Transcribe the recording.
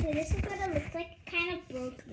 Okay, this is what it looks like. Kind of broke